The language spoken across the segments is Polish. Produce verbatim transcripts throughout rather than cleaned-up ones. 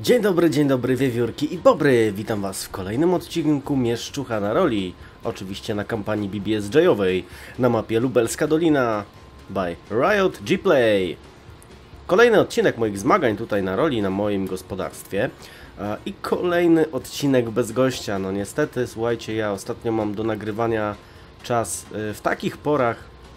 Dzień dobry, dzień dobry, wiewiórki i bobry! Witam was w kolejnym odcinku Mieszczucha na roli. Oczywiście na kampanii B B S J-owej na mapie Lubelska Dolina by Riot G-Play. Kolejny odcinek moich zmagań tutaj na roli na moim gospodarstwie. I kolejny odcinek bez gościa. No niestety, słuchajcie, ja ostatnio mam do nagrywania czas w takich porach,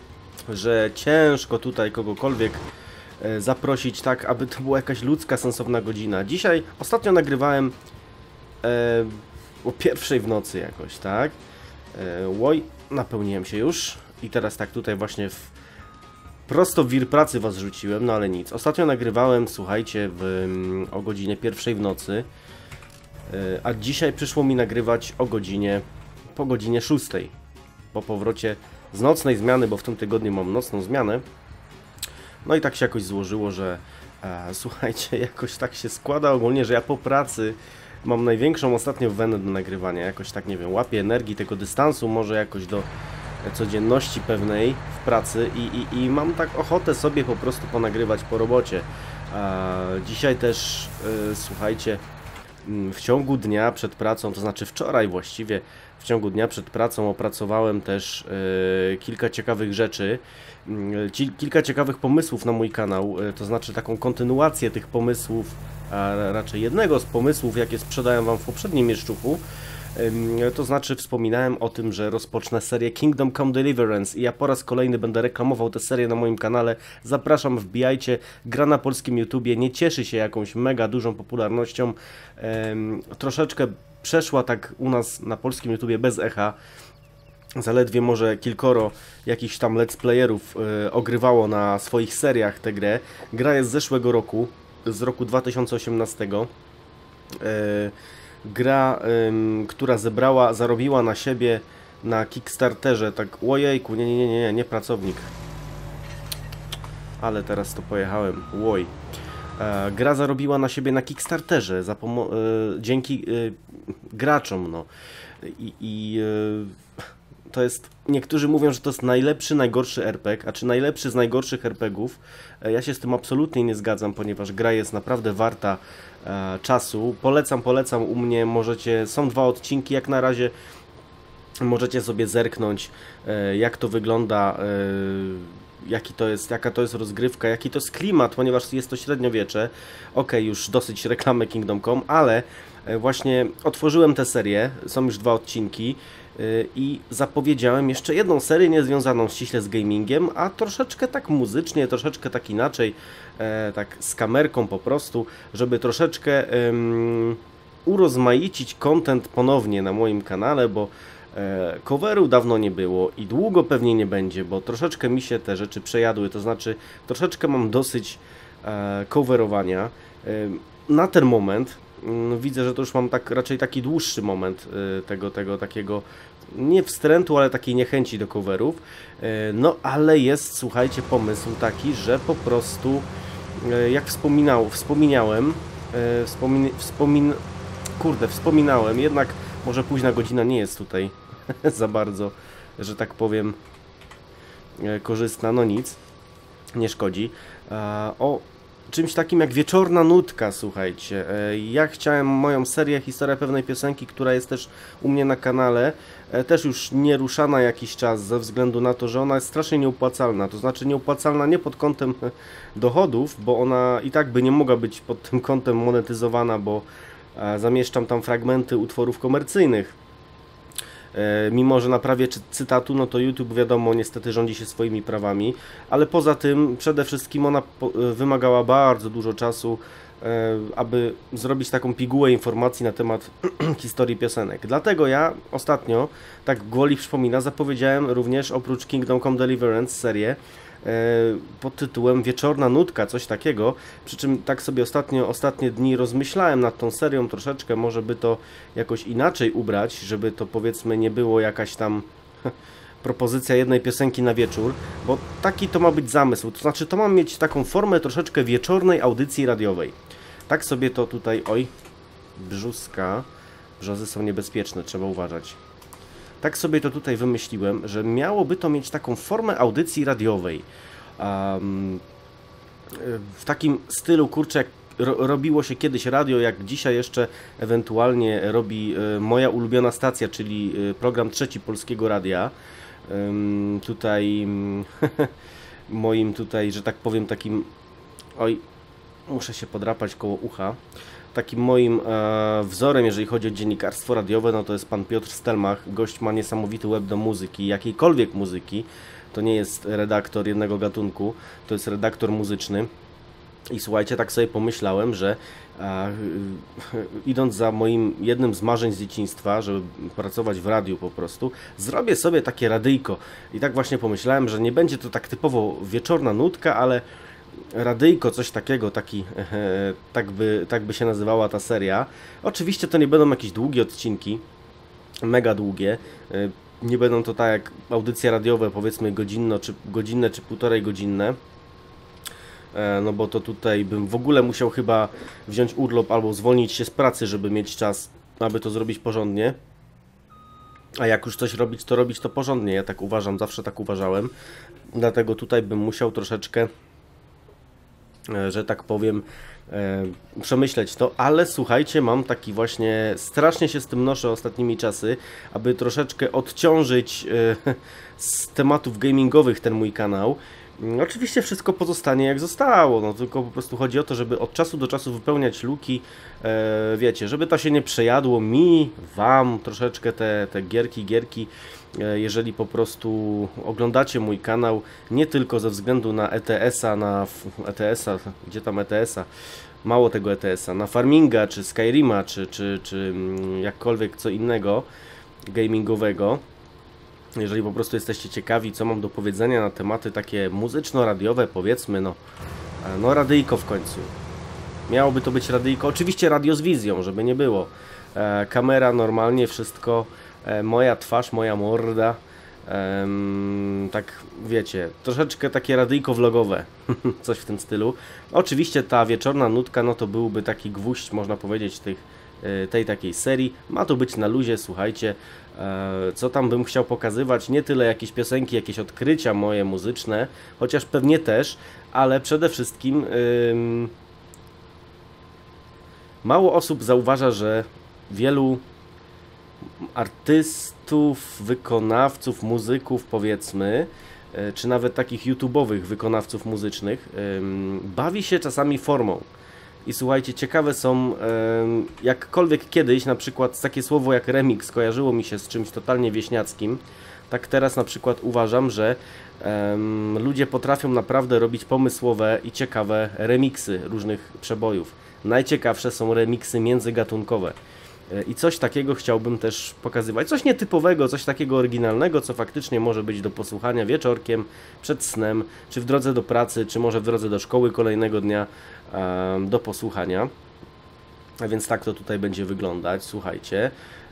że ciężko tutaj kogokolwiek zaprosić tak, aby to była jakaś ludzka, sensowna godzina. Dzisiaj, ostatnio nagrywałem e, o pierwszej w nocy jakoś, tak? E, łoj, napełniłem się już i teraz tak tutaj właśnie w, prosto w wir pracy was rzuciłem, no ale nic. Ostatnio nagrywałem, słuchajcie, w, o godzinie pierwszej w nocy, e, a dzisiaj przyszło mi nagrywać o godzinie, po godzinie szóstej. Po powrocie z nocnej zmiany, bo w tym tygodniu mam nocną zmianę. No i tak się jakoś złożyło, że e, słuchajcie, jakoś tak się składa ogólnie, że ja po pracy mam największą ostatnio wenę do nagrywania. Jakoś tak, nie wiem, łapię energii tego dystansu, może jakoś do codzienności pewnej w pracy i, i, i mam tak ochotę sobie po prostu ponagrywać po robocie. E, dzisiaj też, e, słuchajcie, w ciągu dnia przed pracą, to znaczy wczoraj właściwie, w ciągu dnia przed pracą opracowałem też e, kilka ciekawych rzeczy, e, kilka ciekawych pomysłów na mój kanał, e, to znaczy taką kontynuację tych pomysłów, a raczej jednego z pomysłów, jakie sprzedałem wam w poprzednim mieszczuchu. E, to znaczy wspominałem o tym, że rozpocznę serię Kingdom Come Deliverance i ja po raz kolejny będę reklamował tę serię na moim kanale. Zapraszam, wbijajcie, gra na polskim YouTubie, nie cieszy się jakąś mega dużą popularnością, e, troszeczkę przeszła tak u nas na polskim YouTubie bez echa. Zaledwie może kilkoro jakichś tam let's playerów e, ogrywało na swoich seriach tę grę. Gra jest z zeszłego roku, z roku dwa tysiące osiemnastego. E, gra, e, która zebrała, zarobiła na siebie na Kickstarterze, tak, ojejku, nie, nie, nie, nie, nie pracownik. Ale teraz to pojechałem, łoj. E, gra zarobiła na siebie na Kickstarterze za pomo e, dzięki e, graczom, no. I, i e, to jest, niektórzy mówią, że to jest najlepszy, najgorszy er pe gie, a czy najlepszy z najgorszych er pe gie ów. E, ja się z tym absolutnie nie zgadzam, ponieważ gra jest naprawdę warta e, czasu. Polecam, polecam, u mnie możecie, są dwa odcinki jak na razie. Możecie sobie zerknąć, e, jak to wygląda, e, jaki to jest, jaka to jest rozgrywka, jaki to jest klimat, ponieważ jest to średniowiecze. Ok, już dosyć reklamy Kingdom Come, ale e, właśnie otworzyłem tę serię, są już dwa odcinki e, i zapowiedziałem jeszcze jedną serię niezwiązaną ściśle z gamingiem, a troszeczkę tak muzycznie, troszeczkę tak inaczej, e, tak z kamerką po prostu, żeby troszeczkę e, urozmaicić content ponownie na moim kanale, bo E, coveru dawno nie było i długo pewnie nie będzie, bo troszeczkę mi się te rzeczy przejadły, to znaczy troszeczkę mam dosyć e, coverowania. E, na ten moment m, widzę, że to już mam tak raczej taki dłuższy moment e, tego, tego takiego, nie wstrętu, ale takiej niechęci do coverów. E, no ale jest, słuchajcie, pomysł taki, że po prostu e, jak wspominał, wspominałem, e, wspomin, wspomin, kurde, wspominałem, jednak może późna godzina nie jest tutaj za bardzo, że tak powiem, korzystna, no nic, nie szkodzi. O czymś takim jak wieczorna nutka, słuchajcie. Ja chciałem moją serię Historia pewnej piosenki, która jest też u mnie na kanale, też już nie ruszana jakiś czas ze względu na to, że ona jest strasznie nieopłacalna. To znaczy nieopłacalna nie pod kątem dochodów, bo ona i tak by nie mogła być pod tym kątem monetyzowana, bo zamieszczam tam fragmenty utworów komercyjnych. E, mimo że na prawie czy cytatu, no to YouTube, wiadomo, niestety rządzi się swoimi prawami, ale poza tym przede wszystkim ona po, wymagała bardzo dużo czasu, e, aby zrobić taką pigułę informacji na temat historii piosenek. Dlatego ja ostatnio, tak gwoli przypomina, zapowiedziałem również oprócz Kingdom Come Deliverance serię pod tytułem Wieczorna nutka, coś takiego, przy czym tak sobie ostatnio, ostatnie dni rozmyślałem nad tą serią troszeczkę, może by to jakoś inaczej ubrać, żeby to, powiedzmy, nie było jakaś tam propozycja jednej piosenki na wieczór, bo taki to ma być zamysł, to znaczy to ma mieć taką formę troszeczkę wieczornej audycji radiowej. Tak sobie to tutaj, oj, brzuska, brzozy są niebezpieczne, trzeba uważać. Tak sobie to tutaj wymyśliłem, że miałoby to mieć taką formę audycji radiowej. Um, w takim stylu, kurczę, jak ro, robiło się kiedyś radio, jak dzisiaj jeszcze ewentualnie robi y, moja ulubiona stacja, czyli y, program Trzeci Polskiego Radia. Ym, tutaj moim tutaj, że tak powiem, takim, oj, muszę się podrapać koło ucha, takim moim e, wzorem, jeżeli chodzi o dziennikarstwo radiowe, no to jest pan Piotr Stelmach. Gość ma niesamowity web do muzyki, jakiejkolwiek muzyki. To nie jest redaktor jednego gatunku, to jest redaktor muzyczny. I słuchajcie, tak sobie pomyślałem, że a, y, idąc za moim jednym z marzeń z dzieciństwa, żeby pracować w radiu po prostu, zrobię sobie takie radyjko. I tak właśnie pomyślałem, że nie będzie to tak typowo wieczorna nutka, ale radyjko, coś takiego, taki, e, tak, by, tak by się nazywała ta seria. Oczywiście to nie będą jakieś długie odcinki, mega długie. E, nie będą to tak jak audycje radiowe, powiedzmy godzinno, czy godzinne, czy półtorej godzinne. No bo to tutaj bym w ogóle musiał chyba wziąć urlop albo zwolnić się z pracy, żeby mieć czas, aby to zrobić porządnie. A jak już coś robić, to robić to porządnie. Ja tak uważam, zawsze tak uważałem. Dlatego tutaj bym musiał troszeczkę, że tak powiem, przemyśleć to. Ale słuchajcie, mam taki właśnie, strasznie się z tym noszę ostatnimi czasy, aby troszeczkę odciążyć z tematów gamingowych ten mój kanał. Oczywiście wszystko pozostanie jak zostało, no tylko po prostu chodzi o to, żeby od czasu do czasu wypełniać luki, e, wiecie, żeby to się nie przejadło mi, wam troszeczkę te, te gierki, gierki, e, jeżeli po prostu oglądacie mój kanał, nie tylko ze względu na E T S-a, na E T S-a, gdzie tam E T S-a, mało tego E T S-a, na Farminga, czy Skyrima, czy, czy, czy jakkolwiek co innego gamingowego. Jeżeli po prostu jesteście ciekawi, co mam do powiedzenia na tematy takie muzyczno-radiowe, powiedzmy, no, no radyjko w końcu. Miałoby to być radyjko, oczywiście radio z wizją, żeby nie było. E, kamera normalnie, wszystko, e, moja twarz, moja morda, e, tak wiecie, troszeczkę takie radyjko vlogowe, coś w tym stylu. Oczywiście ta wieczorna nutka, no to byłby taki gwóźdź, można powiedzieć, tych, e, tej takiej serii. Ma to być na luzie, słuchajcie. Co tam bym chciał pokazywać, nie tyle jakieś piosenki, jakieś odkrycia moje muzyczne, chociaż pewnie też, ale przede wszystkim yy, mało osób zauważa, że wielu artystów, wykonawców, muzyków, powiedzmy, yy, czy nawet takich YouTube'owych wykonawców muzycznych yy, bawi się czasami formą. I słuchajcie, ciekawe są, jakkolwiek kiedyś na przykład takie słowo jak remix kojarzyło mi się z czymś totalnie wieśniackim, tak teraz na przykład uważam, że um, ludzie potrafią naprawdę robić pomysłowe i ciekawe remiksy różnych przebojów. Najciekawsze są remiksy międzygatunkowe. I coś takiego chciałbym też pokazywać. Coś nietypowego, coś takiego oryginalnego, co faktycznie może być do posłuchania wieczorkiem, przed snem, czy w drodze do pracy, czy może w drodze do szkoły kolejnego dnia um, do posłuchania. A więc tak to tutaj będzie wyglądać, słuchajcie.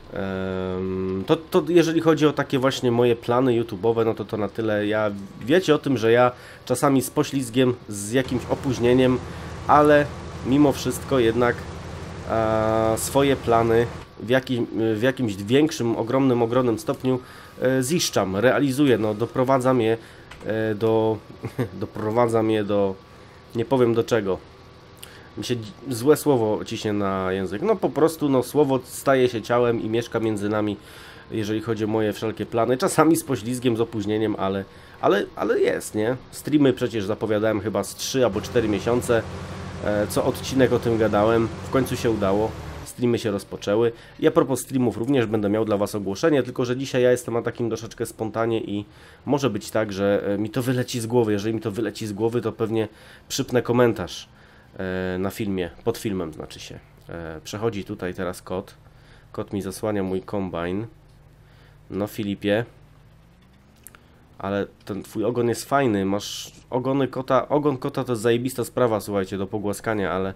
Um, to, to jeżeli chodzi o takie właśnie moje plany YouTube'owe, no to to na tyle. Ja wiecie o tym, że ja czasami z poślizgiem, z jakimś opóźnieniem, ale mimo wszystko jednak a, swoje plany w, jakim, w jakimś większym, ogromnym, ogromnym stopniu e, ziszczam, realizuję, no doprowadzam je e, do, doprowadzam je do, nie powiem do czego, mi się złe słowo ciśnie na język, no po prostu no słowo staje się ciałem i mieszka między nami, jeżeli chodzi o moje wszelkie plany, czasami z poślizgiem, z opóźnieniem, ale, ale, ale jest, nie? Streamy przecież zapowiadałem chyba z trzy albo cztery miesiące, co odcinek o tym gadałem, w końcu się udało, streamy się rozpoczęły. I a propos streamów również będę miał dla Was ogłoszenie, tylko że dzisiaj ja jestem na takim troszeczkę spontanie i może być tak, że mi to wyleci z głowy. Jeżeli mi to wyleci z głowy, to pewnie przypnę komentarz na filmie, pod filmem znaczy się. Przechodzi tutaj teraz kot. Kot mi zasłania mój kombajn. No Filipie, ale ten twój ogon jest fajny, masz ogony kota, ogon kota to jest zajebista sprawa, słuchajcie, do pogłaskania, ale...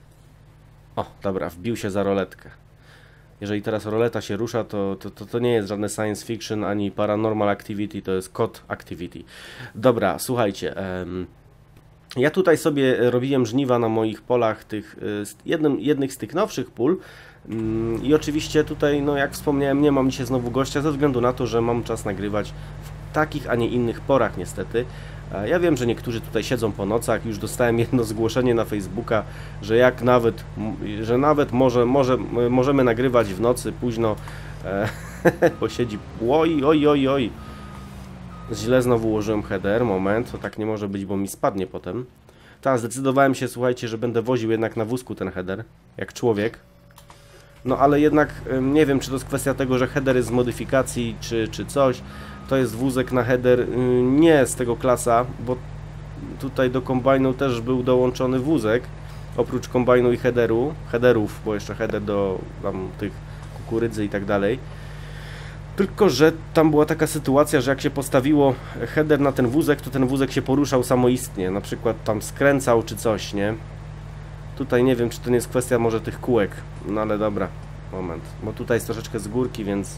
O, dobra, wbił się za roletkę. Jeżeli teraz roleta się rusza, to, to, to, to nie jest żadne science fiction, ani paranormal activity, to jest kot activity. Dobra, słuchajcie, em, ja tutaj sobie robiłem żniwa na moich polach, tych, jednym, jednych z tych nowszych pól, i oczywiście tutaj, no jak wspomniałem, nie mam dzisiaj znowu gościa, ze względu na to, że mam czas nagrywać w takich, a nie innych porach niestety. Ja wiem, że niektórzy tutaj siedzą po nocach, już dostałem jedno zgłoszenie na Facebooka, że jak nawet, że nawet może, może, możemy nagrywać w nocy późno, e, bo siedzi, oj, oj, oj, oj, źle znowu ułożyłem header, moment, to tak nie może być, bo mi spadnie potem. Teraz zdecydowałem się, słuchajcie, że będę woził jednak na wózku ten header, jak człowiek. No ale jednak nie wiem, czy to jest kwestia tego, że header jest z modyfikacji, czy, czy coś. To jest wózek na header nie z tego klasa, bo tutaj do kombajnu też był dołączony wózek. Oprócz kombajnu i headeru, headerów, bo jeszcze header do tam tych kukurydzy i tak dalej. Tylko że tam była taka sytuacja, że jak się postawiło header na ten wózek, to ten wózek się poruszał samoistnie. Na przykład tam skręcał czy coś, nie? Tutaj nie wiem, czy to nie jest kwestia może tych kółek. No ale dobra, moment. Bo tutaj jest troszeczkę z górki, więc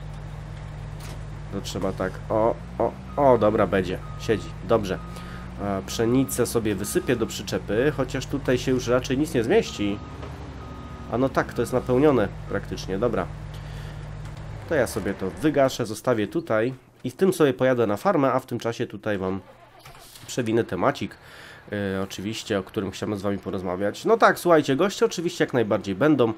to trzeba tak. O, o, o, dobra, będzie. Siedzi. Dobrze. E, pszenicę sobie wysypię do przyczepy, chociaż tutaj się już raczej nic nie zmieści. A no tak, to jest napełnione praktycznie. Dobra. To ja sobie to wygaszę, zostawię tutaj i z tym sobie pojadę na farmę, a w tym czasie tutaj wam przewinę temacik. Yy, oczywiście, o którym chciałem z wami porozmawiać. No tak, słuchajcie, goście oczywiście jak najbardziej będą.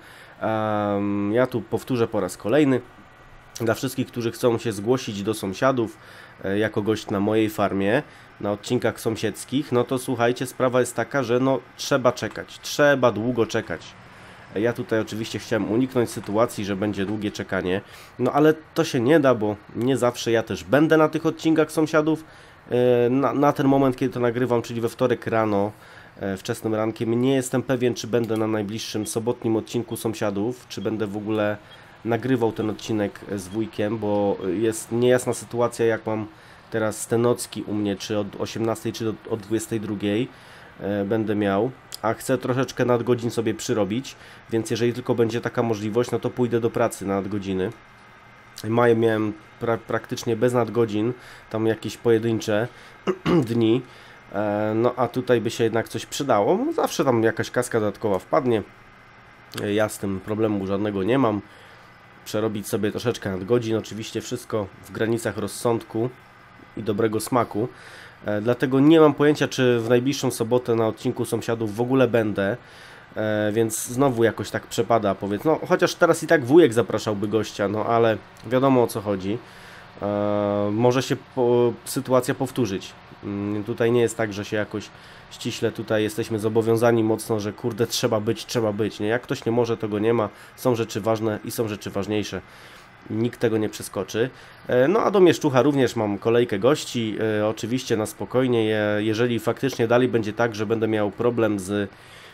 Um, ja tu powtórzę po raz kolejny. Dla wszystkich, którzy chcą się zgłosić do sąsiadów yy, jako gość na mojej farmie, na odcinkach sąsiedzkich, no to słuchajcie, sprawa jest taka, że no trzeba czekać, trzeba długo czekać. Ja tutaj oczywiście chciałem uniknąć sytuacji, że będzie długie czekanie, no ale to się nie da, bo nie zawsze ja też będę na tych odcinkach sąsiadów. Na, na ten moment, kiedy to nagrywam, czyli we wtorek rano, wczesnym rankiem, nie jestem pewien, czy będę na najbliższym sobotnim odcinku sąsiadów, czy będę w ogóle nagrywał ten odcinek z wujkiem, bo jest niejasna sytuacja, jak mam teraz te nocki u mnie, czy od osiemnastej, czy od dwudziestej drugiej będę miał, a chcę troszeczkę nadgodzin sobie przyrobić, więc jeżeli tylko będzie taka możliwość, no to pójdę do pracy na nadgodziny. Maję miałem pra praktycznie bez nadgodzin, tam jakieś pojedyncze dni, e, no a tutaj by się jednak coś przydało, no, zawsze tam jakaś kaska dodatkowa wpadnie, ja z tym problemu żadnego nie mam, przerobić sobie troszeczkę nadgodzin, oczywiście wszystko w granicach rozsądku i dobrego smaku, e, dlatego nie mam pojęcia, czy w najbliższą sobotę na odcinku sąsiadów w ogóle będę. E, więc znowu jakoś tak przepada, powiedz, no chociaż teraz i tak wujek zapraszałby gościa, no ale wiadomo o co chodzi, e, może się po, sytuacja powtórzyć, mm, tutaj nie jest tak, że się jakoś ściśle tutaj jesteśmy zobowiązani mocno, że kurde trzeba być, trzeba być, nie, jak ktoś nie może, to go nie ma, są rzeczy ważne i są rzeczy ważniejsze, nikt tego nie przeskoczy. E, no a do Mieszczucha również mam kolejkę gości, e, oczywiście na spokojnie, je, jeżeli faktycznie dalej będzie tak, że będę miał problem z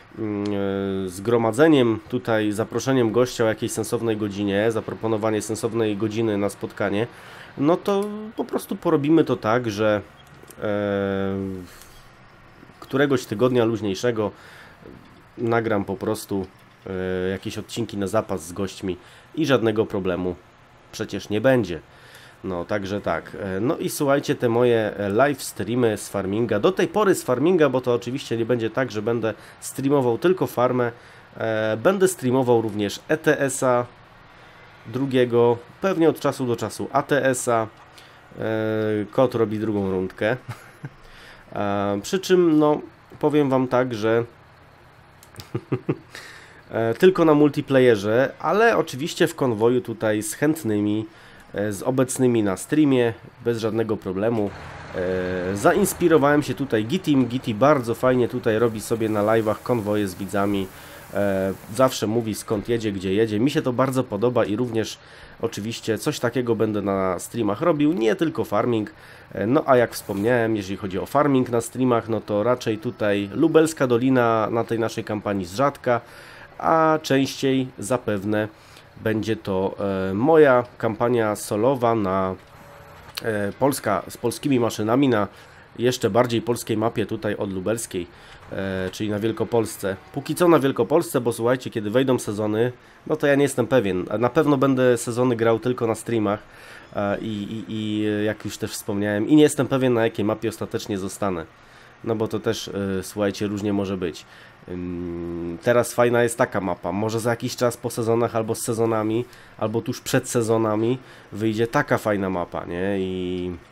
zgromadzeniem, tutaj zaproszeniem gościa o jakiejś sensownej godzinie, zaproponowanie sensownej godziny na spotkanie, no to po prostu porobimy to tak, że e, któregoś tygodnia luźniejszego nagram po prostu e, jakieś odcinki na zapas z gośćmi i żadnego problemu przecież nie będzie. No, także tak. No i słuchajcie, te moje live streamy z farminga, do tej pory z farminga, bo to oczywiście nie będzie tak, że będę streamował tylko farmę, e, będę streamował również E T S-a drugiego, pewnie od czasu do czasu A T S-a, e, kot robi drugą rundkę, e, przy czym no powiem wam tak, że e, tylko na multiplayerze, ale oczywiście w konwoju tutaj z chętnymi, z obecnymi na streamie, bez żadnego problemu. E, zainspirowałem się tutaj Gitim. Giti bardzo fajnie tutaj robi sobie na live'ach konwoje z widzami. E, zawsze mówi skąd jedzie, gdzie jedzie. Mi się to bardzo podoba i również oczywiście coś takiego będę na streamach robił, nie tylko farming. E, no a jak wspomniałem, jeżeli chodzi o farming na streamach, no to raczej tutaj Lubelska Dolina na tej naszej kampanii z rzadka, a częściej zapewne będzie to e, moja kampania solowa na e, Polska z polskimi maszynami na jeszcze bardziej polskiej mapie tutaj od lubelskiej, e, czyli na Wielkopolsce. Póki co na Wielkopolsce, bo słuchajcie, kiedy wejdą sezony, no to ja nie jestem pewien. Na pewno będę sezony grał tylko na streamach e, i, i, i jak już też wspomniałem, i nie jestem pewien, na jakiej mapie ostatecznie zostanę. No bo to też, e, słuchajcie, różnie może być. Teraz fajna jest taka mapa, może za jakiś czas po sezonach albo z sezonami, albo tuż przed sezonami wyjdzie taka fajna mapa, nie? I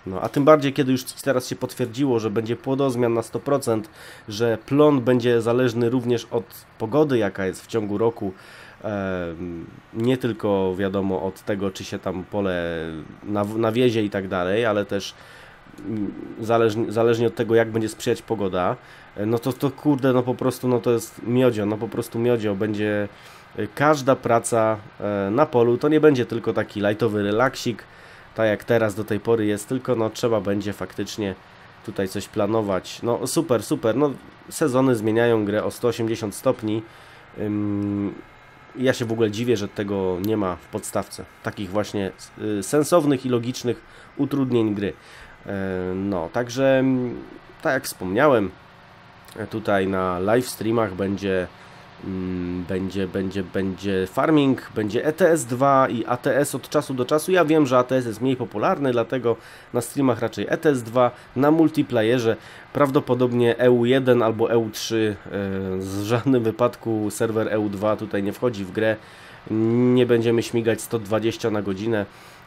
No, a tym bardziej, kiedy już teraz się potwierdziło, że będzie płodozmian na sto procent, że plon będzie zależny również od pogody, jaka jest w ciągu roku, e, nie tylko wiadomo od tego, czy się tam pole nawiezie i tak dalej, ale też zależnie, zależnie od tego, jak będzie sprzyjać pogoda, no to, to kurde, no po prostu, no to jest miodzio, no po prostu miodzio, będzie każda praca na polu, to nie będzie tylko taki lightowy relaksik, tak jak teraz do tej pory jest, tylko no trzeba będzie faktycznie tutaj coś planować. No super, super, no sezony zmieniają grę o sto osiemdziesiąt stopni. Ym, ja się w ogóle dziwię, że tego nie ma w podstawce. Takich właśnie y, sensownych i logicznych utrudnień gry. Y, no, także tak jak wspomniałem, tutaj na live streamach będzie Będzie, będzie, będzie farming, będzie E T S dwa i A T S od czasu do czasu. Ja wiem, że A T S jest mniej popularny, dlatego na streamach raczej E T S dwa, na multiplayerze prawdopodobnie E U jeden albo E U trzy. W żadnym wypadku serwer E U dwa tutaj nie wchodzi w grę. Nie będziemy śmigać sto dwadzieścia na godzinę.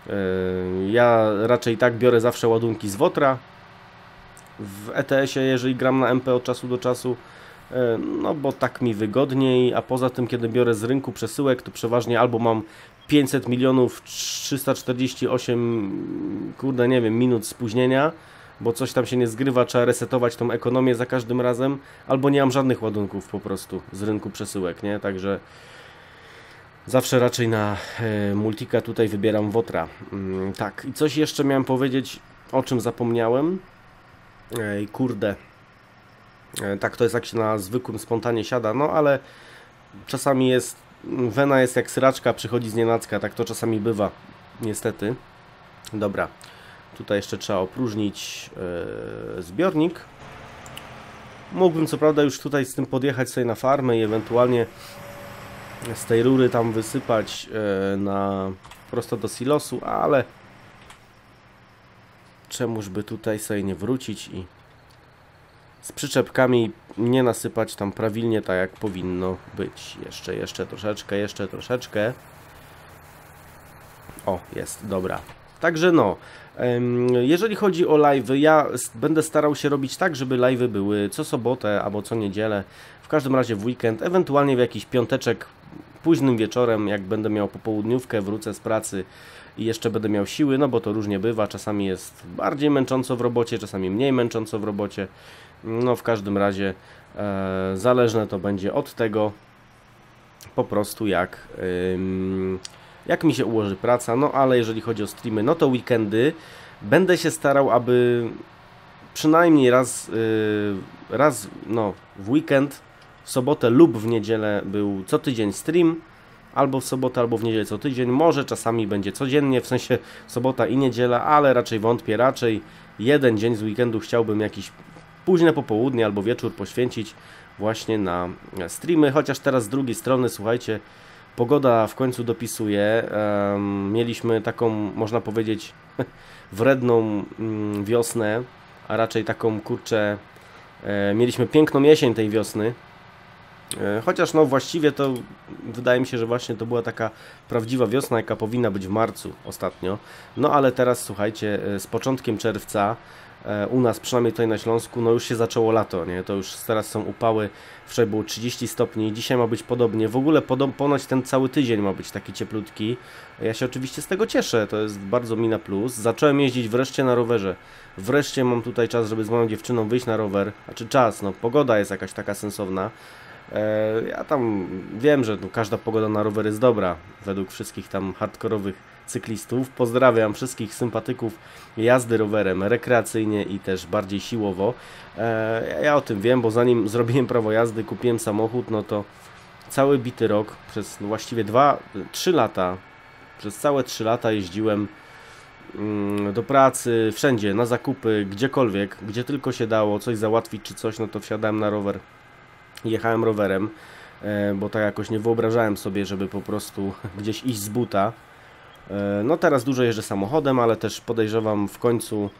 Ja raczej tak biorę zawsze ładunki z Wotra w E T S-ie, jeżeli gram na M P od czasu do czasu. No bo tak mi wygodniej, a poza tym kiedy biorę z rynku przesyłek, to przeważnie albo mam pięćset milionów trzysta czterdzieści osiem, kurde nie wiem, minut spóźnienia, bo coś tam się nie zgrywa, trzeba resetować tą ekonomię za każdym razem, albo nie mam żadnych ładunków po prostu z rynku przesyłek, nie? Także zawsze raczej na e, multika tutaj wybieram Wotra. Mm, tak, i coś jeszcze miałem powiedzieć, o czym zapomniałem. Ej, kurde. Tak to jest, jak się na zwykłym spontanie siada, no ale czasami jest, wena jest jak syraczka, przychodzi z nienacka, tak to czasami bywa, niestety. Dobra, tutaj jeszcze trzeba opróżnić yy, zbiornik. Mógłbym co prawda już tutaj z tym podjechać sobie na farmę i ewentualnie z tej rury tam wysypać yy, na prosto do silosu, ale czemuż by tutaj sobie nie wrócić i z przyczepkami nie nasypać tam prawilnie tak jak powinno być. Jeszcze, jeszcze troszeczkę, jeszcze troszeczkę. O, jest, dobra. Także no, jeżeli chodzi o live'y, ja będę starał się robić tak, żeby live'y były co sobotę albo co niedzielę. W każdym razie w weekend, ewentualnie w jakiś piąteczek, późnym wieczorem, jak będę miał popołudniówkę, wrócę z pracy i jeszcze będę miał siły, no bo to różnie bywa. Czasami jest bardziej męcząco w robocie, czasami mniej męcząco w robocie. No w każdym razie e, zależne to będzie od tego po prostu jak, ym, jak mi się ułoży praca, no ale jeżeli chodzi o streamy, no to weekendy będę się starał, aby przynajmniej raz, yy, raz no, w weekend, w sobotę lub w niedzielę był co tydzień stream, albo w sobotę, albo w niedzielę co tydzień, może czasami będzie codziennie, w sensie sobota i niedziela, ale raczej wątpię, raczej jeden dzień z weekendu chciałbym jakiś późne popołudnie albo wieczór poświęcić właśnie na streamy, chociaż teraz z drugiej strony, słuchajcie, pogoda w końcu dopisuje. Um, mieliśmy taką, można powiedzieć, wredną um, wiosnę, a raczej taką, kurczę, e, mieliśmy piękną jesień tej wiosny, e, chociaż no właściwie to wydaje mi się, że właśnie to była taka prawdziwa wiosna, jaka powinna być w marcu ostatnio. No ale teraz, słuchajcie, z początkiem czerwca u nas, przynajmniej tutaj na Śląsku, no już się zaczęło lato, nie? To już teraz są upały, wczoraj było trzydzieści stopni, dzisiaj ma być podobnie, w ogóle ponoć ten cały tydzień ma być taki cieplutki. Ja się oczywiście z tego cieszę, to jest bardzo mi na plus. Zacząłem jeździć wreszcie na rowerze, wreszcie mam tutaj czas, żeby z moją dziewczyną wyjść na rower, znaczy czas, no pogoda jest jakaś taka sensowna. E, ja tam wiem, że no, każda pogoda na rower jest dobra, według wszystkich tam hardkorowych cyklistów. Pozdrawiam wszystkich sympatyków jazdy rowerem rekreacyjnie i też bardziej siłowo. E, ja o tym wiem, bo zanim zrobiłem prawo jazdy, kupiłem samochód, no to cały bity rok, przez właściwie dwa trzy lata, przez całe trzy lata jeździłem mm, do pracy, wszędzie, na zakupy, gdziekolwiek, gdzie tylko się dało coś załatwić czy coś, no to wsiadałem na rower, jechałem rowerem, e, bo tak jakoś nie wyobrażałem sobie, żeby po prostu gdzieś iść z buta. No teraz dużo jeżdżę samochodem, ale też podejrzewam w końcu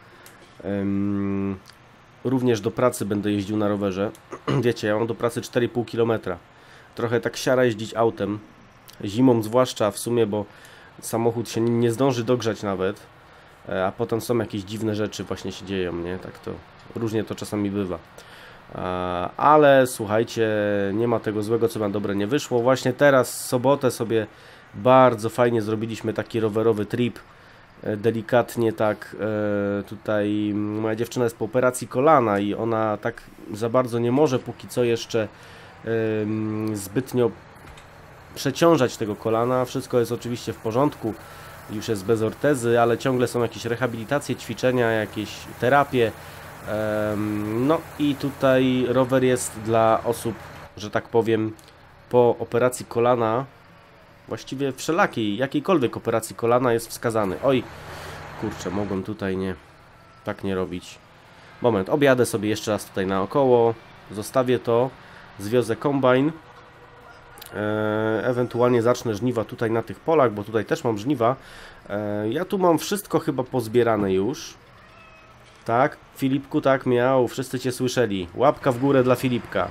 um, również do pracy będę jeździł na rowerze. Wiecie, ja mam do pracy cztery i pół kilometra. Trochę tak siara jeździć autem. Zimą zwłaszcza w sumie, bo samochód się nie zdąży dogrzać nawet. a potem są jakieś dziwne rzeczy właśnie się dzieją, nie? Tak to różnie to czasami bywa. Ale słuchajcie, nie ma tego złego, co na dobre nie wyszło. Właśnie teraz, w sobotę sobie bardzo fajnie zrobiliśmy taki rowerowy trip. Delikatnie tak, tutaj moja dziewczyna jest po operacji kolana i ona tak za bardzo nie może póki co jeszcze zbytnio przeciążać tego kolana. Wszystko jest oczywiście w porządku, już jest bez ortezy, ale ciągle są jakieś rehabilitacje, ćwiczenia, jakieś terapie. No i tutaj rower jest dla osób, że tak powiem, po operacji kolana, właściwie wszelakiej, jakiejkolwiek operacji kolana jest wskazany. Oj, kurczę, mogłem tutaj nie, tak nie robić. Moment, objadę sobie jeszcze raz tutaj naokoło, zostawię to, zwiozę kombajn, e, ewentualnie zacznę żniwa tutaj na tych polach, bo tutaj też mam żniwa. E, ja tu mam wszystko chyba pozbierane już. Tak, Filipku, tak miał, wszyscy Cię słyszeli. Łapka w górę dla Filipka.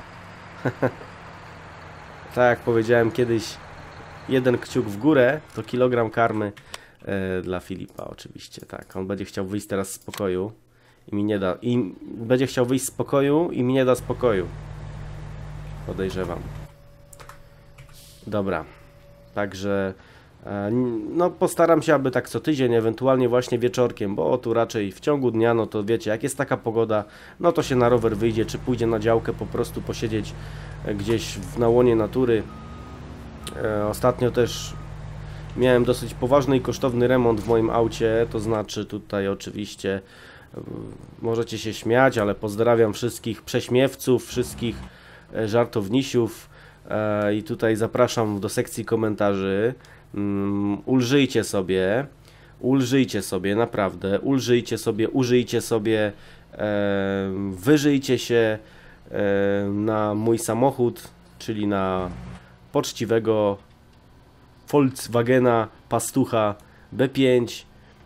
Tak jak powiedziałem kiedyś, jeden kciuk w górę to kilogram karmy e, dla Filipa oczywiście, tak. On będzie chciał wyjść teraz z pokoju i mi nie da, i będzie chciał wyjść z pokoju i mi nie da spokoju. Podejrzewam. Dobra, także no postaram się, aby tak co tydzień, ewentualnie właśnie wieczorkiem, bo tu raczej w ciągu dnia, no to wiecie, jak jest taka pogoda, no to się na rower wyjdzie, czy pójdzie na działkę po prostu posiedzieć gdzieś w na łonie natury. E, ostatnio też miałem dosyć poważny i kosztowny remont w moim aucie, to znaczy tutaj oczywiście e, możecie się śmiać, ale pozdrawiam wszystkich prześmiewców, wszystkich e, żartownisiów e, i tutaj zapraszam do sekcji komentarzy. Um, ulżyjcie sobie, ulżyjcie sobie, naprawdę, ulżyjcie sobie, użyjcie sobie, e, wyżyjcie się e, na mój samochód, czyli na poczciwego Volkswagena Pastucha B pięć.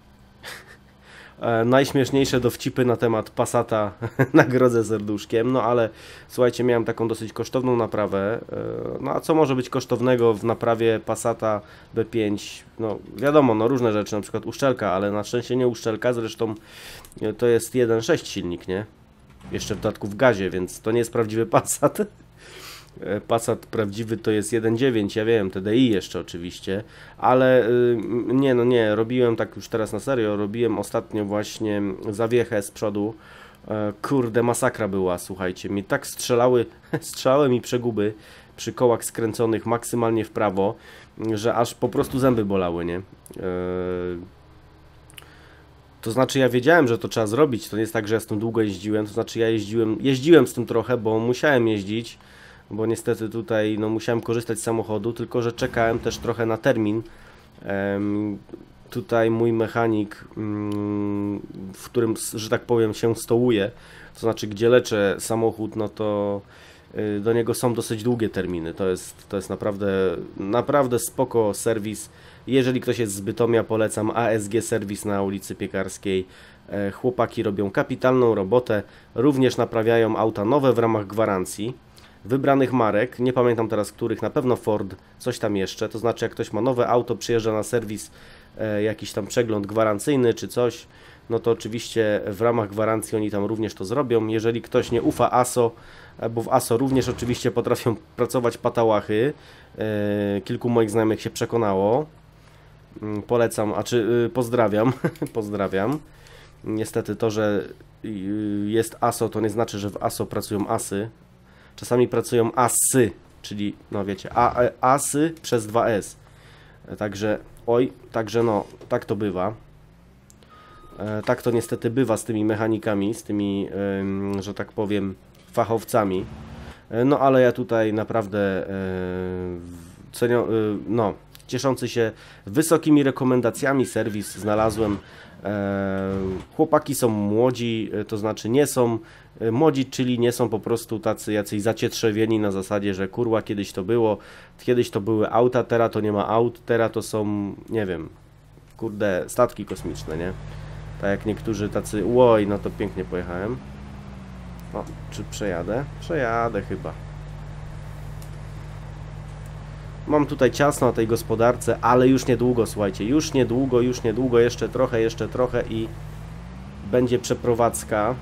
E, najśmieszniejsze dowcipy na temat Passata nagrodzę serduszkiem, no ale słuchajcie, miałem taką dosyć kosztowną naprawę, e, no a co może być kosztownego w naprawie Passata B pięć, no wiadomo, no różne rzeczy, na przykład uszczelka, ale na szczęście nie uszczelka, zresztą e, to jest jeden przecinek sześć silnik, nie? Jeszcze w dodatku w gazie, więc to nie jest prawdziwy Passat. Passat prawdziwy to jest jeden przecinek dziewięć, ja wiem, T D I jeszcze oczywiście, ale yy, nie, no nie, robiłem tak już teraz na serio, robiłem ostatnio właśnie zawiechę z przodu, yy, kurde, masakra była, słuchajcie, mi tak strzelały, strzelały mi przeguby przy kołach skręconych maksymalnie w prawo, że aż po prostu zęby bolały, nie? Yy, to znaczy ja wiedziałem, że to trzeba zrobić, to nie jest tak, że ja z tym długo jeździłem, to znaczy ja jeździłem, jeździłem z tym trochę, bo musiałem jeździć, bo niestety tutaj no, musiałem korzystać z samochodu, tylko że czekałem też trochę na termin. Ehm, tutaj mój mechanik, mm, w którym, że tak powiem, się stołuje, to znaczy gdzie leczę samochód, no to y, do niego są dosyć długie terminy. To jest, to jest naprawdę, naprawdę spoko serwis. Jeżeli ktoś jest z Bytomia, polecam A S G Serwis na ulicy Piekarskiej. E, chłopaki robią kapitalną robotę, również naprawiają auta nowe w ramach gwarancji. Wybranych marek, nie pamiętam teraz których, na pewno Ford, coś tam jeszcze, to znaczy jak ktoś ma nowe auto, przyjeżdża na serwis, e, jakiś tam przegląd gwarancyjny czy coś, no to oczywiście w ramach gwarancji oni tam również to zrobią. Jeżeli ktoś nie ufa A S O, e, bo w A S O również oczywiście potrafią pracować patałachy, e, kilku moich znajomych się przekonało, e, polecam, a czy e, pozdrawiam, pozdrawiam. Niestety to, że jest A S O, to nie znaczy, że w A S O pracują asy. Czasami pracują asy, czyli, no wiecie, a, asy przez dwa S. Także, oj, także no, tak to bywa. E, tak to niestety bywa z tymi mechanikami, z tymi, e, że tak powiem, fachowcami. E, no ale ja tutaj naprawdę e, cenio, e, no, cieszący się wysokimi rekomendacjami serwis znalazłem. E, chłopaki są młodzi, to znaczy nie są młodzi, czyli nie są po prostu tacy jacyś zacietrzewieni na zasadzie, że kurwa kiedyś to było, kiedyś to były auta, teraz to nie ma aut, teraz to są, nie wiem, kurde, statki kosmiczne, nie? Tak jak niektórzy tacy, łoj, no to pięknie pojechałem. O, czy przejadę? Przejadę chyba. Mam tutaj ciasno na tej gospodarce, ale już niedługo, słuchajcie, już niedługo, już niedługo, jeszcze trochę, jeszcze trochę i będzie przeprowadzka.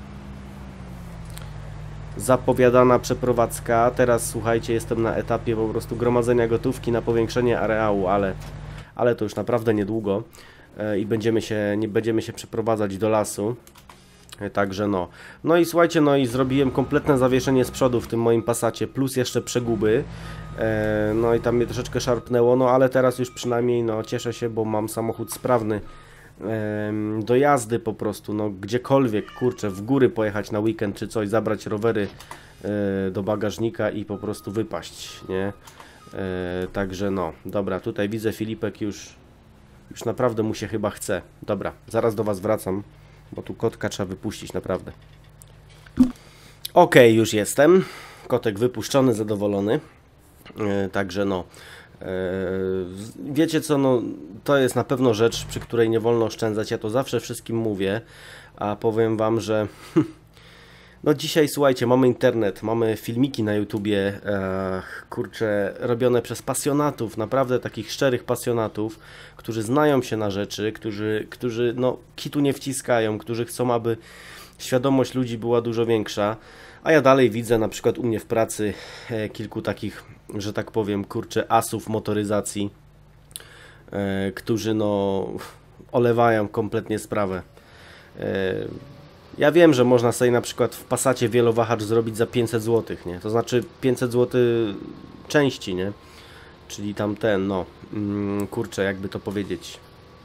Zapowiadana przeprowadzka. Teraz, słuchajcie, jestem na etapie po prostu gromadzenia gotówki na powiększenie areału, ale, ale to już naprawdę niedługo e, i będziemy się, nie będziemy się przeprowadzać do lasu. E, także no. No i słuchajcie, no i zrobiłem kompletne zawieszenie z przodu w tym moim Passacie, plus jeszcze przeguby. E, no i tam mnie troszeczkę szarpnęło, no ale teraz już przynajmniej no cieszę się, bo mam samochód sprawny do jazdy po prostu, no gdziekolwiek, kurczę, w góry pojechać na weekend czy coś, zabrać rowery e, do bagażnika i po prostu wypaść, nie? E, także no, dobra, tutaj widzę Filipek już, już naprawdę mu się chyba chce. Dobra, zaraz do was wracam, bo tu kotka trzeba wypuścić, naprawdę. Ok, już jestem, kotek wypuszczony, zadowolony, e, także no. Wiecie co, no to jest na pewno rzecz, przy której nie wolno oszczędzać, ja to zawsze wszystkim mówię, a powiem wam, że no dzisiaj słuchajcie, mamy internet, mamy filmiki na YouTubie, e, kurczę, robione przez pasjonatów, naprawdę takich szczerych pasjonatów, którzy znają się na rzeczy, którzy, którzy no kitu nie wciskają, którzy chcą, aby świadomość ludzi była dużo większa. A ja dalej widzę na przykład u mnie w pracy e, kilku takich, że tak powiem, kurczę, asów motoryzacji, e, którzy no olewają kompletnie sprawę. E, ja wiem, że można sobie na przykład w Passacie wielowahacz zrobić za pięćset złotych, nie? To znaczy pięćset złotych części, nie? Czyli tam ten, no, mm, kurczę, jakby to powiedzieć.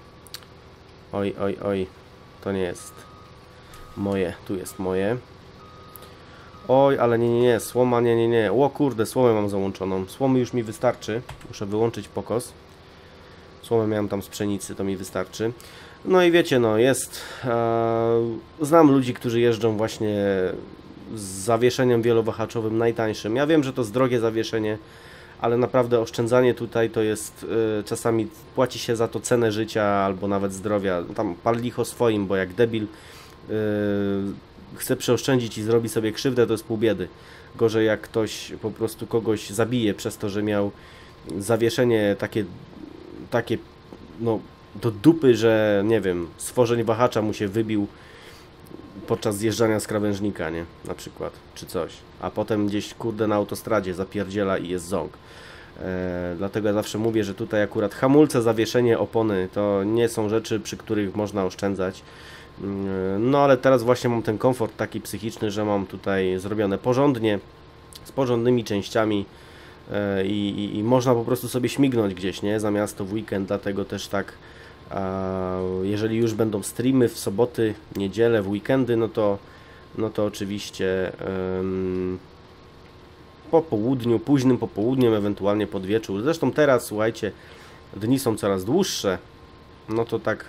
Oj, oj, oj, to nie jest moje, tu jest moje. Oj, ale nie, nie, nie, słoma, nie, nie, nie. O kurde, słomę mam załączoną. Słomy już mi wystarczy. Muszę wyłączyć pokos. Słomę miałem tam z pszenicy, to mi wystarczy. No i wiecie, no jest... E, znam ludzi, którzy jeżdżą właśnie z zawieszeniem wielowahaczowym najtańszym. Ja wiem, że to jest drogie zawieszenie, ale naprawdę oszczędzanie tutaj to jest... E, czasami płaci się za to cenę życia albo nawet zdrowia. Tam pal licho swoim, bo jak debil... E, chce przeoszczędzić i zrobi sobie krzywdę, to jest pół biedy. Gorzej jak ktoś po prostu kogoś zabije przez to, że miał zawieszenie takie, takie no do dupy, że nie wiem, stworzeń wahacza mu się wybił podczas zjeżdżania z krawężnika, nie? Na przykład, czy coś. A potem gdzieś, kurde, na autostradzie zapierdziela i jest ząg. E, dlatego ja zawsze mówię, że tutaj akurat hamulce, zawieszenie, opony to nie są rzeczy, przy których można oszczędzać. No ale teraz właśnie mam ten komfort taki psychiczny, że mam tutaj zrobione porządnie, z porządnymi częściami i, i, i można po prostu sobie śmignąć gdzieś, nie? Za miasto w weekend, dlatego też tak, jeżeli już będą streamy w soboty, niedzielę, w weekendy, no to, no to oczywiście um, po południu, późnym popołudniem, ewentualnie pod wieczór. Zresztą teraz, słuchajcie, dni są coraz dłuższe, no to tak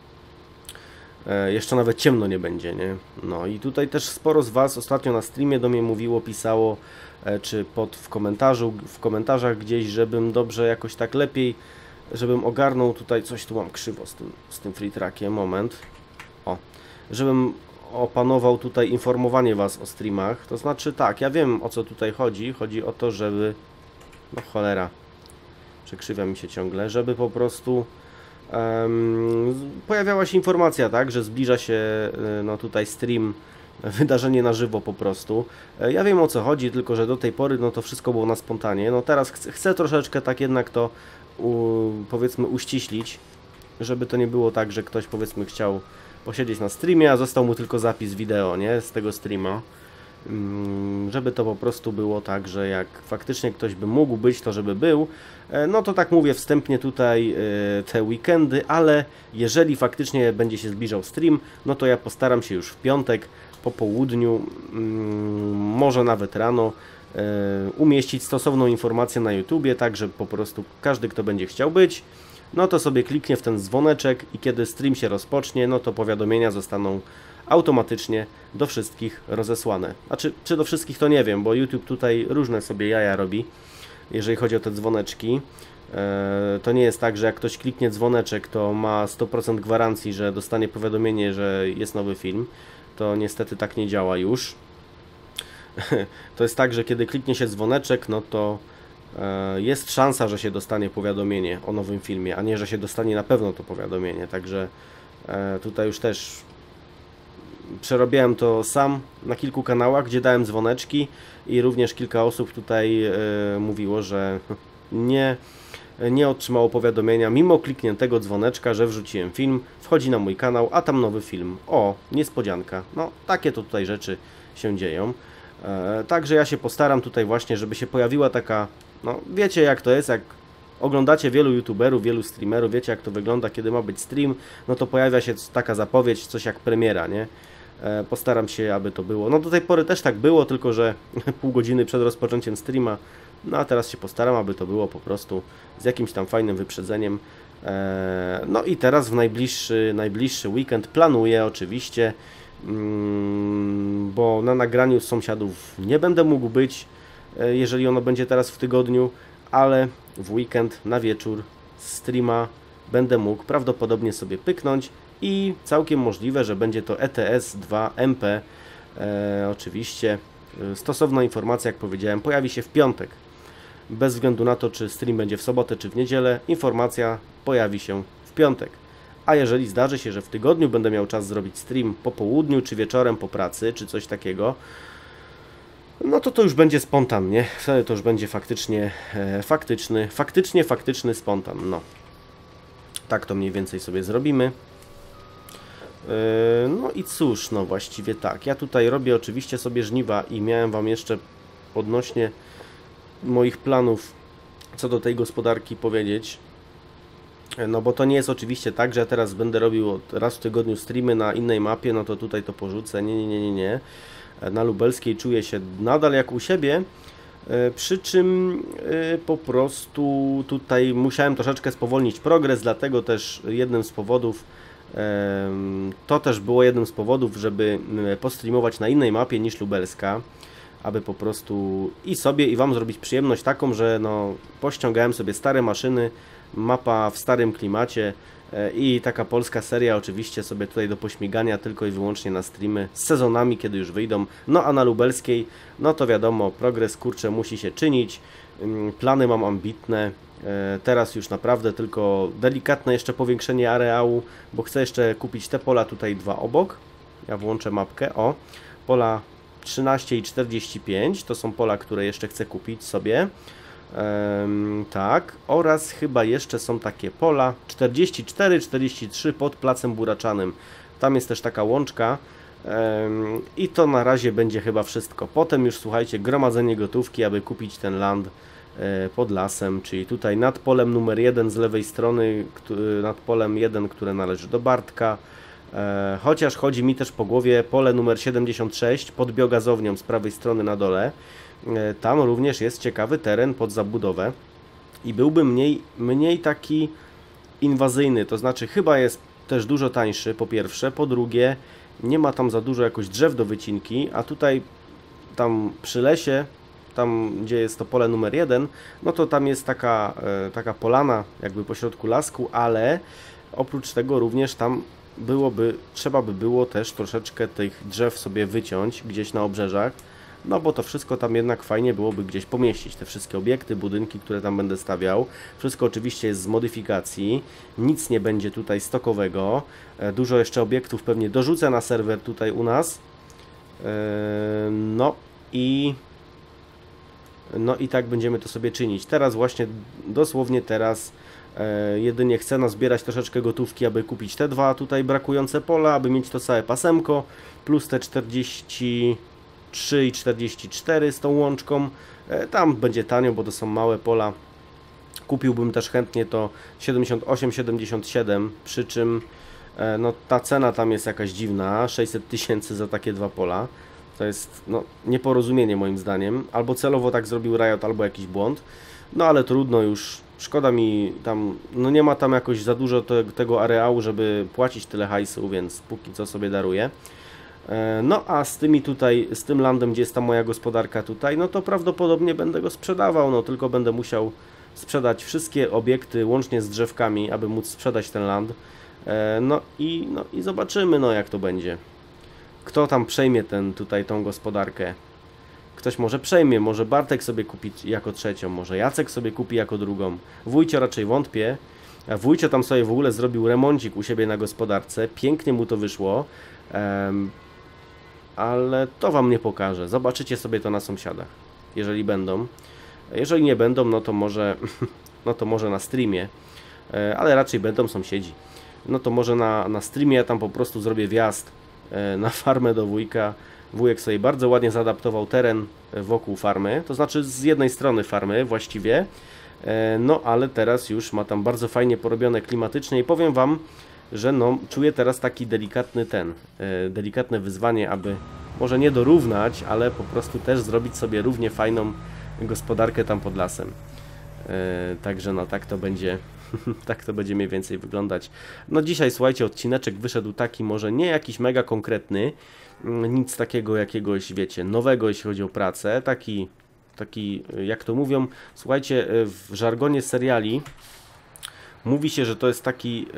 jeszcze nawet ciemno nie będzie, nie? No i tutaj też sporo z was ostatnio na streamie do mnie mówiło, pisało, czy pod w komentarzu, w komentarzach gdzieś, żebym dobrze jakoś tak lepiej, żebym ogarnął tutaj, coś tu mam krzywo z tym, z tym free trackiem, moment, o, żebym opanował tutaj informowanie was o streamach, to znaczy tak, ja wiem o co tutaj chodzi, chodzi o to, żeby, no cholera, przekrzywia mi się ciągle, żeby po prostu Um, pojawiała się informacja, tak, że zbliża się no tutaj stream, wydarzenie na żywo po prostu. Ja wiem o co chodzi, tylko że do tej pory no to wszystko było na spontanie. No teraz chcę, chcę troszeczkę tak jednak to u, powiedzmy uściślić, żeby to nie było tak, że ktoś powiedzmy chciał posiedzieć na streamie, a został mu tylko zapis wideo, nie, z tego streama. Żeby to po prostu było tak, że jak faktycznie ktoś by mógł być, to żeby był, no to tak mówię wstępnie tutaj te weekendy, ale jeżeli faktycznie będzie się zbliżał stream, no to ja postaram się już w piątek po południu, może nawet rano umieścić stosowną informację na YouTubie, tak że po prostu każdy, kto będzie chciał być, no to sobie kliknie w ten dzwoneczek i kiedy stream się rozpocznie, no to powiadomienia zostaną automatycznie do wszystkich rozesłane. Znaczy, czy do wszystkich to nie wiem, bo YouTube tutaj różne sobie jaja robi, jeżeli chodzi o te dzwoneczki. E, to nie jest tak, że jak ktoś kliknie dzwoneczek, to ma sto procent gwarancji, że dostanie powiadomienie, że jest nowy film. To niestety tak nie działa już. To jest tak, że kiedy kliknie się dzwoneczek, no to jest szansa, że się dostanie powiadomienie o nowym filmie, a nie, że się dostanie na pewno to powiadomienie. Także tutaj już też przerobiłem to sam na kilku kanałach, gdzie dałem dzwoneczki i również kilka osób tutaj mówiło, że nie, nie otrzymało powiadomienia mimo klikniętego dzwoneczka, że wrzuciłem film, wchodzi na mój kanał, a tam nowy film. O, niespodzianka. No, takie to tutaj rzeczy się dzieją. Także ja się postaram tutaj właśnie, żeby się pojawiła taka, no wiecie jak to jest, jak oglądacie wielu youtuberów, wielu streamerów, wiecie jak to wygląda, kiedy ma być stream, no to pojawia się taka zapowiedź, coś jak premiera, nie? Postaram się, aby to było. No do tej pory też tak było, tylko że pół godziny przed rozpoczęciem streama, no a teraz się postaram, aby to było po prostu z jakimś tam fajnym wyprzedzeniem. No i teraz w najbliższy, najbliższy weekend planuję oczywiście, bo na nagraniu z sąsiadów nie będę mógł być, jeżeli ono będzie teraz w tygodniu, ale w weekend na wieczór streama będę mógł prawdopodobnie sobie pyknąć i całkiem możliwe, że będzie to E T S dwa M P. E, oczywiście stosowna informacja, jak powiedziałem, pojawi się w piątek. Bez względu na to, czy stream będzie w sobotę, czy w niedzielę, informacja pojawi się w piątek. A jeżeli zdarzy się, że w tygodniu będę miał czas zrobić stream po południu, czy wieczorem po pracy, czy coś takiego, no to to już będzie spontannie. Wtedy to już będzie faktycznie e, faktyczny, faktycznie faktyczny spontan. No. Tak to mniej więcej sobie zrobimy. E, no i cóż, no właściwie tak. Ja tutaj robię oczywiście sobie żniwa i miałem Wam jeszcze odnośnie moich planów co do tej gospodarki powiedzieć. No bo to nie jest oczywiście tak, że ja teraz będę robił raz w tygodniu streamy na innej mapie, no to tutaj to porzucę. Nie, nie, nie, nie, nie. Na lubelskiej czuję się nadal jak u siebie, przy czym po prostu tutaj musiałem troszeczkę spowolnić progres, dlatego też jednym z powodów, to też było jednym z powodów, żeby postreamować na innej mapie niż lubelska, aby po prostu i sobie i Wam zrobić przyjemność taką, że no pościągałem sobie stare maszyny, mapa w starym klimacie i taka polska seria oczywiście sobie tutaj do pośmigania tylko i wyłącznie na streamy z sezonami, kiedy już wyjdą. No a na lubelskiej, no to wiadomo, progres kurczę musi się czynić, plany mam ambitne, teraz już naprawdę tylko delikatne jeszcze powiększenie areału, bo chcę jeszcze kupić te pola tutaj dwa obok. Ja włączę mapkę, o, pola trzynaście i czterdzieści pięć, to są pola, które jeszcze chcę kupić sobie. Um, tak, oraz chyba jeszcze są takie pola czterdzieści cztery, czterdzieści trzy pod Placem Buraczanym. Tam jest też taka łączka um, i to na razie będzie chyba wszystko. Potem już słuchajcie, gromadzenie gotówki, aby kupić ten land e, pod lasem, czyli tutaj nad polem numer jeden z lewej strony, który, nad polem jeden, które należy do Bartka. E, chociaż chodzi mi też po głowie pole numer siedemdziesiąt sześć pod biogazownią z prawej strony na dole. Tam również jest ciekawy teren pod zabudowę i byłby mniej, mniej taki inwazyjny, to znaczy chyba jest też dużo tańszy po pierwsze, po drugie nie ma tam za dużo jakoś drzew do wycinki, a tutaj tam przy lesie, tam gdzie jest to pole numer jeden, no to tam jest taka, taka polana jakby pośrodku lasku, ale oprócz tego również tam byłoby, trzeba by było też troszeczkę tych drzew sobie wyciąć gdzieś na obrzeżach. No bo to wszystko tam jednak fajnie byłoby gdzieś pomieścić, te wszystkie obiekty, budynki, które tam będę stawiał. Wszystko oczywiście jest z modyfikacji, nic nie będzie tutaj stokowego. Dużo jeszcze obiektów pewnie dorzucę na serwer tutaj u nas. No i... No i tak będziemy to sobie czynić. Teraz właśnie, dosłownie teraz, jedynie chcę nazbierać troszeczkę gotówki, aby kupić te dwa tutaj brakujące pola, aby mieć to całe pasemko, plus te czterdzieści trzy i czterdzieści cztery z tą łączką. Tam będzie tanio, bo to są małe pola. Kupiłbym też chętnie to siedemdziesiąt osiem siedemdziesiąt siedem, przy czym no, ta cena tam jest jakaś dziwna, sześćset tysięcy za takie dwa pola. To jest no, nieporozumienie moim zdaniem. Albo celowo tak zrobił Riot, albo jakiś błąd. No ale trudno już. Szkoda mi tam, no nie ma tam jakoś za dużo te, tego areału, żeby płacić tyle hajsu, więc póki co sobie daruję. No a z tymi tutaj, z tym landem, gdzie jest ta moja gospodarka tutaj, no to prawdopodobnie będę go sprzedawał, no tylko będę musiał sprzedać wszystkie obiekty łącznie z drzewkami, aby móc sprzedać ten land. No i, no i zobaczymy, no jak to będzie. Kto tam przejmie ten, tutaj tą gospodarkę. Ktoś może przejmie, może Bartek sobie kupi jako trzecią, może Jacek sobie kupi jako drugą. Wójcio raczej wątpię. A Wójcio tam sobie w ogóle zrobił remoncik u siebie na gospodarce. Pięknie mu to wyszło. Um, ale to wam nie pokażę. Zobaczycie sobie to na sąsiadach, jeżeli będą. Jeżeli nie będą, no to może, no to może na streamie. E, ale raczej będą sąsiedzi. No to może na, na streamie ja tam po prostu zrobię wjazd e, na farmę do wujka. Wujek sobie bardzo ładnie zaadaptował teren wokół farmy, to znaczy z jednej strony farmy właściwie, no ale teraz już ma tam bardzo fajnie porobione klimatycznie i powiem wam, że no czuję teraz taki delikatny ten, delikatne wyzwanie, aby może nie dorównać, ale po prostu też zrobić sobie równie fajną gospodarkę tam pod lasem. Także no tak to będzie, tak to będzie mniej więcej wyglądać. No dzisiaj słuchajcie, odcineczek wyszedł taki może nie jakiś mega konkretny, nic takiego jakiegoś, wiecie, nowego, jeśli chodzi o pracę, taki, taki, jak to mówią, słuchajcie, w żargonie seriali mówi się, że to jest taki yy,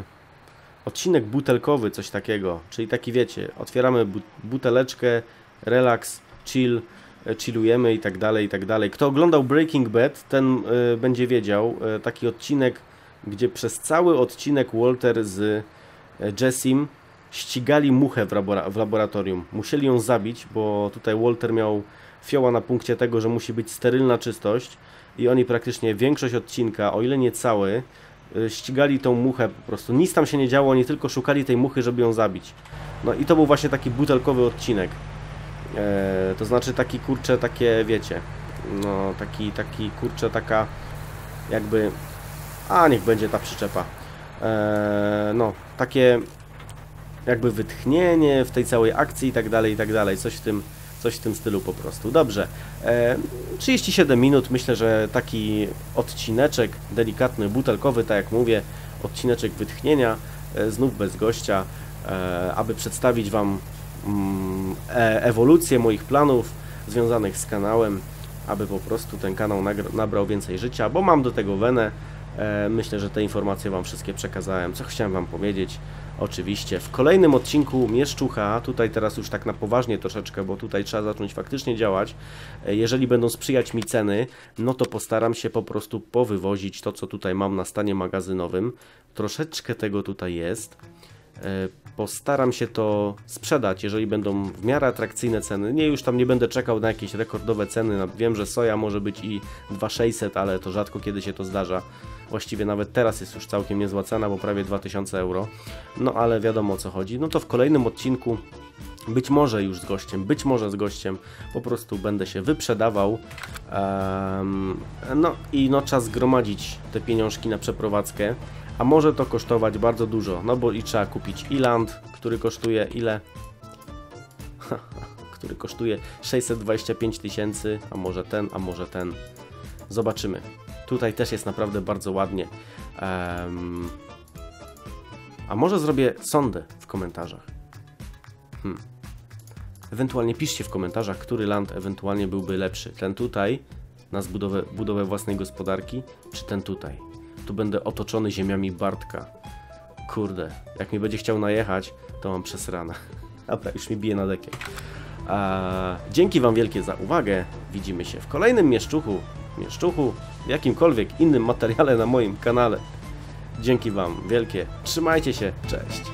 odcinek butelkowy, coś takiego, czyli taki, wiecie, otwieramy bu buteleczkę, relaks, chill, chillujemy i tak dalej, i tak dalej. Kto oglądał Breaking Bad, ten yy, będzie wiedział, yy, taki odcinek, gdzie przez cały odcinek Walter z yy, Jessim ścigali muchę w, labora w laboratorium. Musieli ją zabić, bo tutaj Walter miał fioła na punkcie tego, że musi być sterylna czystość i oni praktycznie większość odcinka, o ile nie cały, ścigali tą muchę po prostu. Nic tam się nie działo, oni tylko szukali tej muchy, żeby ją zabić. No i to był właśnie taki butelkowy odcinek. Eee, to znaczy taki, kurczę, takie, wiecie, no taki, taki, kurczę, taka jakby, a niech będzie ta przyczepa. Eee, no, takie jakby wytchnienie w tej całej akcji i tak dalej, i tak dalej. Coś w tym, coś w tym stylu po prostu. Dobrze. E, trzydzieści siedem minut. Myślę, że taki odcineczek delikatny, butelkowy, tak jak mówię, odcineczek wytchnienia, e, znów bez gościa, e, aby przedstawić wam mm, e, ewolucję moich planów związanych z kanałem, aby po prostu ten kanał nabrał więcej życia, bo mam do tego wenę. E, myślę, że te informacje wam wszystkie przekazałem, co chciałem wam powiedzieć. Oczywiście w kolejnym odcinku Mieszczucha, tutaj teraz już tak na poważnie troszeczkę, bo tutaj trzeba zacząć faktycznie działać. Jeżeli będą sprzyjać mi ceny, no to postaram się po prostu powywozić to, co tutaj mam na stanie magazynowym. Troszeczkę tego tutaj jest. Postaram się to sprzedać, jeżeli będą w miarę atrakcyjne ceny. Nie, już tam nie będę czekał na jakieś rekordowe ceny. Wiem, że soja może być i dwa tysiące sześćset, ale to rzadko kiedy się to zdarza. Właściwie nawet teraz jest już całkiem niezła cena, bo prawie dwa tysiące euro. No ale wiadomo o co chodzi. No to w kolejnym odcinku, być może już z gościem, być może z gościem, po prostu będę się wyprzedawał. Um, no i no czas zgromadzić te pieniążki na przeprowadzkę. A może to kosztować bardzo dużo, no bo i trzeba kupić i land, który kosztuje ile? który kosztuje sześćset dwadzieścia pięć tysięcy, a może ten, a może ten. Zobaczymy. Tutaj też jest naprawdę bardzo ładnie. Um, a może zrobię sondę w komentarzach. Hmm. Ewentualnie piszcie w komentarzach, który land ewentualnie byłby lepszy. Ten tutaj, na zbudowę, budowę własnej gospodarki, czy ten tutaj. Tu będę otoczony ziemiami Bartka. Kurde, jak mi będzie chciał najechać, to mam przesrane. Dobra, już mi bije na dekiel. A, dzięki wam wielkie za uwagę. Widzimy się w kolejnym Mieszczuchu. Mieszczuchu, w jakimkolwiek innym materiale na moim kanale. Dzięki wam wielkie. Trzymajcie się. Cześć.